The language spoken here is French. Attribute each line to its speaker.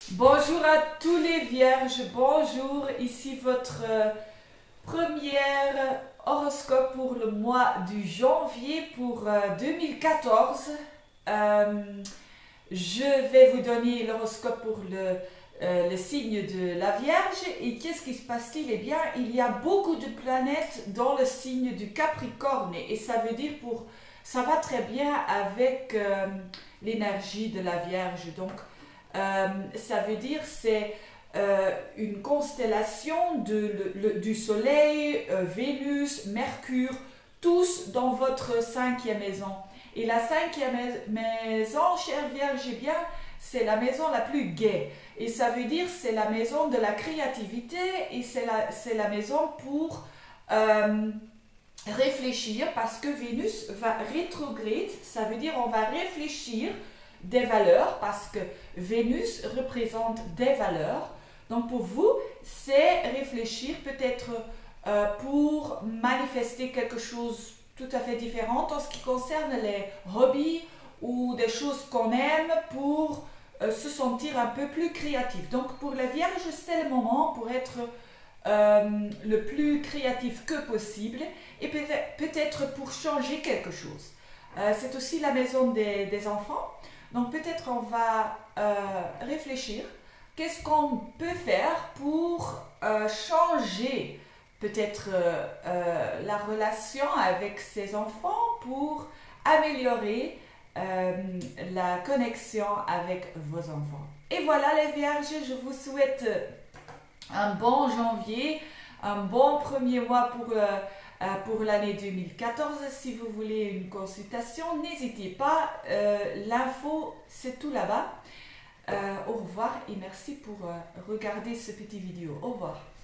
Speaker 1: Bonjour à tous les vierges, bonjour, ici votre premier horoscope pour le mois du janvier pour 2014. Je vais vous donner l'horoscope pour le signe de la Vierge. Et qu'est-ce qui se passe-t-il? Eh bien, il y a beaucoup de planètes dans le signe du Capricorne et ça veut dire ça va très bien avec l'énergie de la Vierge. Donc, ça veut dire c'est une constellation du Soleil, Vénus, Mercure, tous dans votre cinquième maison. Et la cinquième maison, chère Vierge, eh bien, c'est la maison la plus gaie. Et ça veut dire c'est la maison de la créativité et c'est la maison pour réfléchir parce que Vénus va rétrograde. Ça veut dire on va réfléchir des valeurs parce que Vénus représente des valeurs. Donc pour vous, c'est réfléchir peut-être pour manifester quelque chose tout à fait différent en ce qui concerne les hobbies ou des choses qu'on aime pour se sentir un peu plus créatif. Donc pour la Vierge, c'est le moment pour être le plus créatif que possible et peut-être pour changer quelque chose. C'est aussi la maison des enfants. Donc peut-être on va réfléchir, qu'est-ce qu'on peut faire pour changer peut-être la relation avec ses enfants pour améliorer la connexion avec vos enfants. Et voilà les vierges, je vous souhaite un bon janvier, un bon premier mois pour l'année 2014. Si vous voulez une consultation, n'hésitez pas. L'info, c'est tout là-bas. Au revoir et merci pour regarder ce petit vidéo. Au revoir.